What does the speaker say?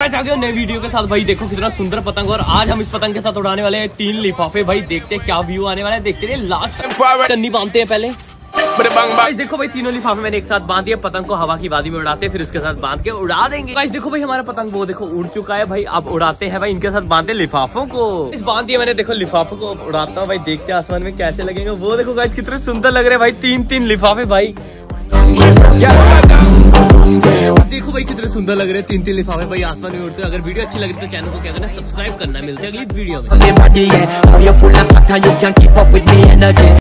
Guys आ गए नए video के साथ। भाई देखो कितना सुंदर पतंग, और आज हम इस पतंग के साथ उड़ाने वाले हैं 3 लिफाफे। भाई देखते हैं क्या व्यू आने वाला है, देखते रहिए लास्ट। चन्नी बांधते हैं पहले। गाइस देखो भाई तीनों लिफाफे मैंने एक साथ बांध दिए। पतंग को हवा की वादी में उड़ाते हैं, फिर इसके साथ बांध के उड़ा देंगे। गाइस देखो भाई हमारा पतंग वो देखो उड़ चुका है भाई। अब उड़ाते हैं भाई इनके साथ बांधते लिफाफों को। इस बांध दिया मैंने, देखो लिफाफों को उड़ाता हूँ भाई, देखते हैं आसमान में कैसे लगेंगे। वो देखो गाइस कितने सुंदर लग रहे हैं भाई, 3-3 लिफाफे भाई। देखो भाई कितने सुंदर लग रहे हैं 3-3 लिफाफे भाई आसमान में उड़ते। अगर वीडियो अच्छी लग रही है तो चैनल को क्या करना है, सब्सक्राइब करना। मिलते हैं अगली वीडियो में।